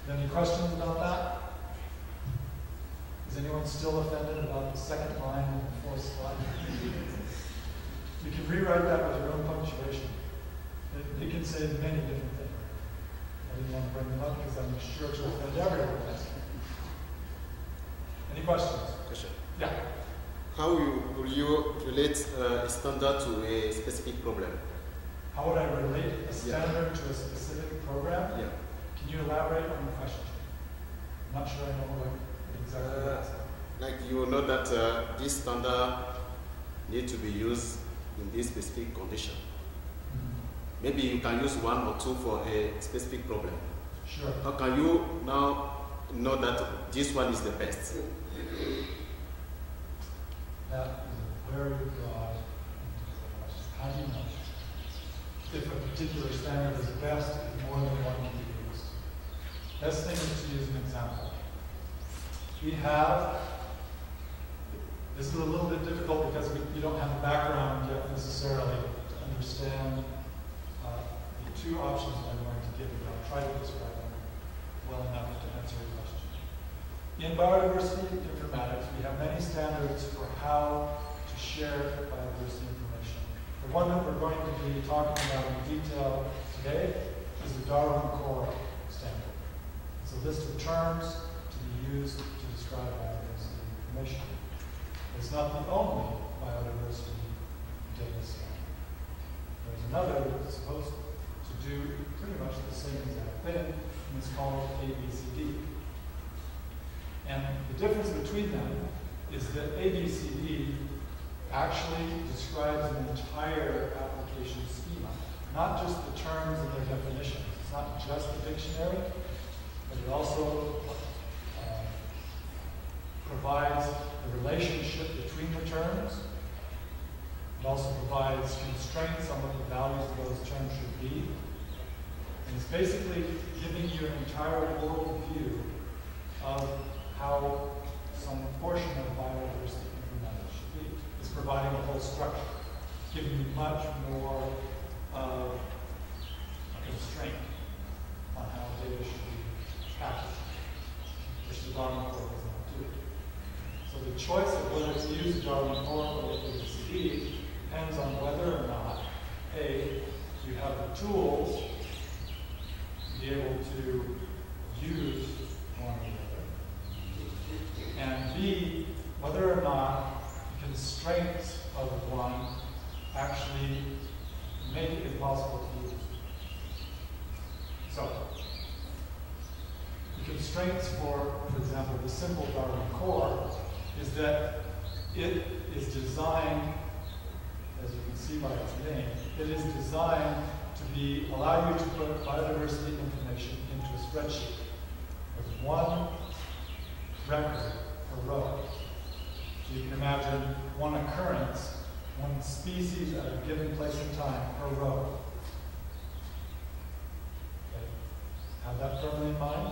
Any questions about that? Is anyone still offended about the second line in the fourth slide? You can rewrite that with your own punctuation. It can say many different things. I didn't want to bring them up because I'm sure to offend everyone. Any questions? Question. Yeah. How will you relate a standard to a specific problem? How would I relate a standard to a specific program? Yeah. Can you elaborate on the question? I'm not sure I know what exactly that is. Like you know that this standard need to be used in this specific condition. Mm-hmm. Maybe you can use one or two for a specific problem. Sure. How can you now know that this one is the best? That is a very broad question. How do you know if a particular standard is best if more than one can be used? Best thing is to use an example. We have, this is a little bit difficult because you don't have a background yet necessarily to understand the two options that I'm going to give you. I'll try to describe them well enough to answer your question. In biodiversity informatics, we have many standards for how to share biodiversity information. The one that we're going to be talking about in detail today is the Darwin Core standard. It's a list of terms to be used to describe biodiversity information. It's not the only biodiversity data set. There's another that's supposed to do pretty much the same exact thing, and it's called ABCD. And the difference between them is that ABCD actually describes an entire application schema, not just the terms and their definitions. It's not just the dictionary, but it also provides the relationship between the terms. It also provides constraints on what the values of those terms should be. And it's basically giving you an entire world view of how some portion of biodiversity information should be. It's providing a whole structure, giving you much more of a constraint on how data should be packaged, which the Darwin Core does not do. So the choice of whether to use the Darwin Core or ABCD depends on whether or not, A, you have the tools to be able to use one or the other, and B, whether or not the constraints of one actually make it impossible to use. So, the constraints for example, the simple Darwin Core is that it is designed, as you can see by its name, it is designed to allow you to put biodiversity information into a spreadsheet with one record per row. So you can imagine one occurrence, one species at a given place and time per row. Okay. Have that firmly in mind?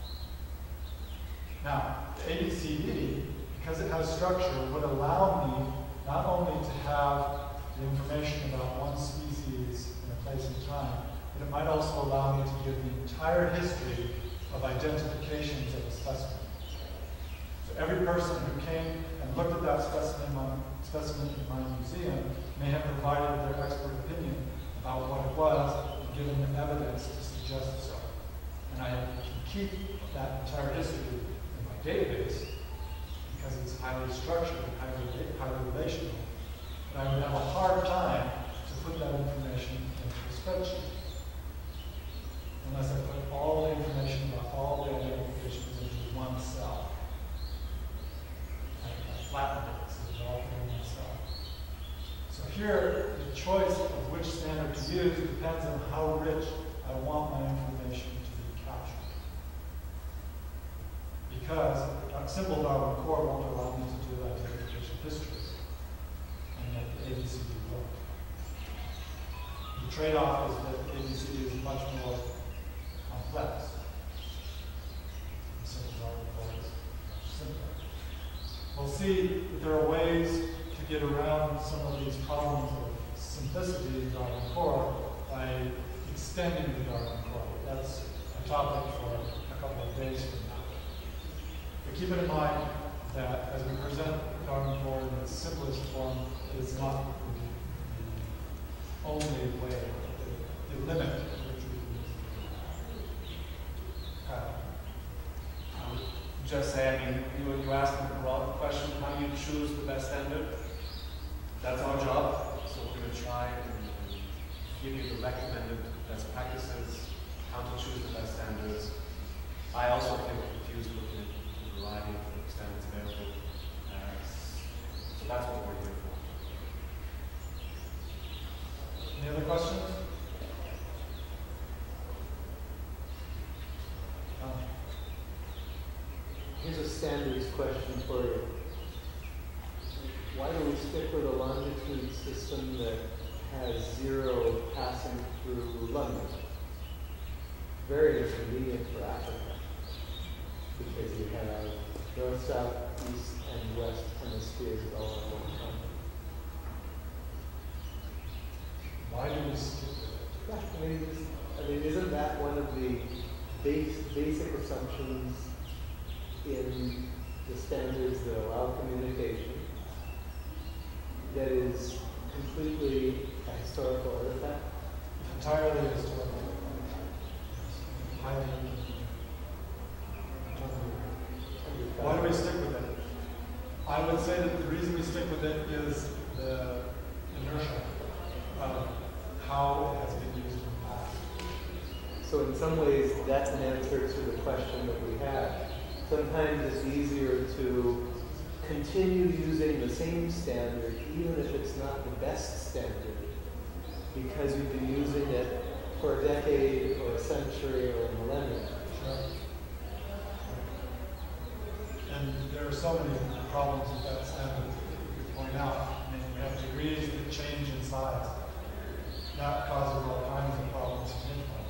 Now, the ABCD, because it has structure, would allow me not only to have the information about one species in a place and time, but it might also allow me to give the entire history of identifications of a specimen. So every person who came and looked at that specimen in my museum may have provided their expert opinion about what it was and given them evidence to suggest so. And I can keep that entire history in my database because it's highly structured and highly relational. But I would have a hard time to put that information into a spreadsheet unless I put all the information about all the identifications into one cell. I flattened it so it's all in one cell. So here, the choice of which standard to use depends on how rich I want my information to be captured. Because a simple Darwin Core won't allow me to do identification histories, and yet the ABCD will. The trade-off is that ABCD is much more complex. The simple Darwin Core is much simpler. We'll see that there are ways to get around some of these problems of simplicity in Darwin Core by extending the Darwin Core. That's a topic for a couple of days from now. But keep it in mind that as we present Darwin Core in its simplest form, it is not the only way, the limit which we can use. Just say, I mean, you asked a broad question, how do you choose the best standard? That's our job, so we're going to try and give you the recommended best practices, how to choose the best standards. I also feel confused looking at the variety of standards available. So that's what we're here for. Any other questions? Here's a standards question for you. Why do we stick with a longitude system that has 0 passing through London? Very inconvenient for Africa, because you have north, south, east, and west hemispheres all on one continent. Why do we stick with it? Yeah, I mean, isn't that one of the basic assumptions in the standards that allow communication that is completely a historical artifact? Entirely historical. Highly. Why do we stick with it? I would say that the reason we stick with it is the inertia of how it has been used in the past. So in some ways, that's an answer to the question that we had. Sometimes it's easier to continue using the same standard, even if it's not the best standard, because you've been using it for a decade or a century or a millennium. Sure. And there are so many problems with that standard that you could point out. I mean, we have degrees that change in size. That causes all kinds of problems to implement.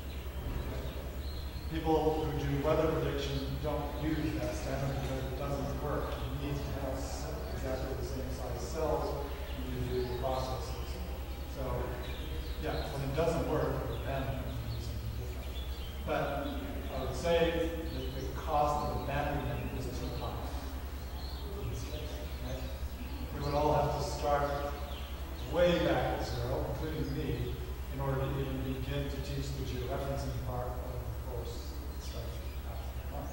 People who do weather prediction don't use that standard because it doesn't work. You need to have exactly the same size cells when you do the processes. So, yeah, when it doesn't work, then you do something different. But I would say that the cost of abandoning is too high. Right? We would all have to start way back at 0, including me, in order to even begin to teach the georeferencing part of the course that starts after 1.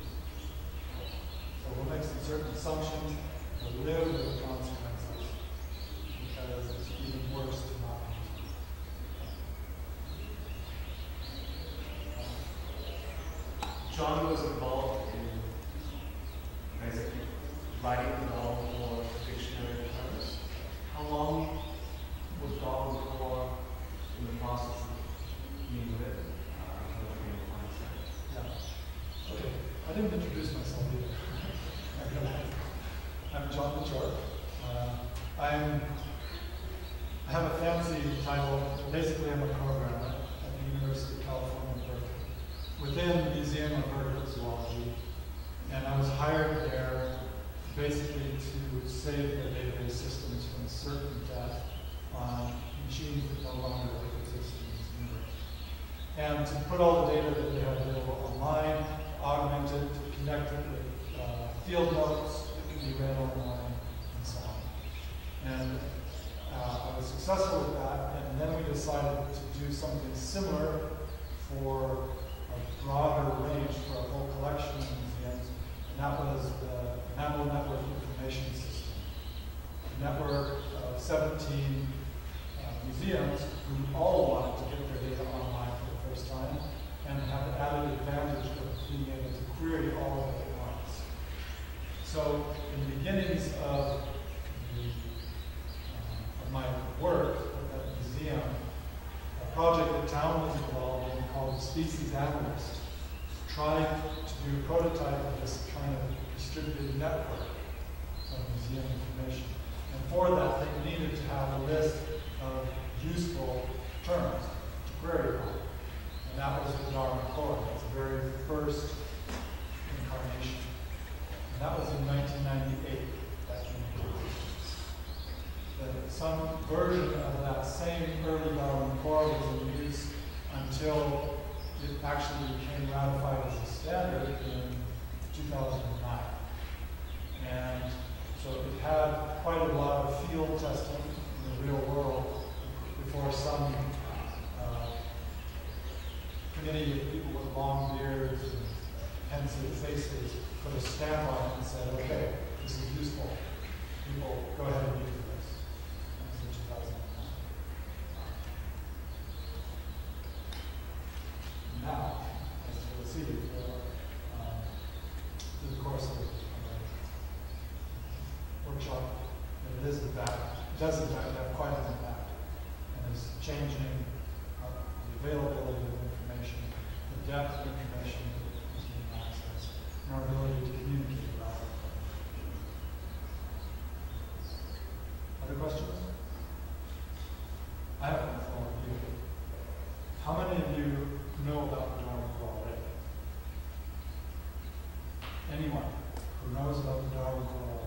So we'll make some certain assumptions and live with the consequences, because it's even worse to not use it. John was involved in basically writing the novel for dictionary terms. How long was Darwin Core in the process of being written? Yeah. Okay. I didn't introduce myself either. I'm John Wieczorek. I have a fancy title. Basically, I'm a programmer at the University of California, Berkeley, within the Museum of Vertebrate Zoology. And I was hired there basically to save the database systems from certain death on machines that no longer exist in this universe. And to put all the data that they have available online, augment it, to connect it with field notes that can be read online, and so on. And I was successful with that, and then we decided to do something similar for a broader range, for a whole collection of museums, and that was the Mammal Network Information System. A network of 17 museums who all wanted to get their data online for the first time and have the added advantage of being able to query all of it at once. So in the beginnings of my work at that museum, a project that town was involved in called Species Analyst tried to do a prototype of this kind of distributed network of museum information. And for that, they needed to have a list of useful terms to query on. And that was the Darwin Core. That's the very first incarnation. And that was in 1998. Some version of that same early Darwin Core was in use until it actually quite a lot of field testing in the real world before some committee of people with long beards and pensive faces put a stamp on it and said, okay, this is useful. People, go ahead and use this. That was in 2009. Now, as you'll see, through the course of workshop, it is in fact, does in fact have quite an impact, and is changing the availability of information, the depth of information that is being accessed, and our ability to communicate about it. Other questions? I have one for you. How many of you know about the Darwin Core already? Anyone who knows about the Darwin Core